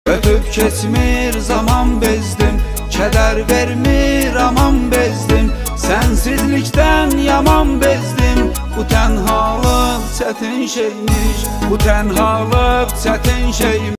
Ötüb keçmir zaman bezdim, kədər vermir aman bezdim. Sənsizlikdən yaman bezdim. Bu tənhalıq çətin şeymiş, bu tənhalıq çətin şeymiş.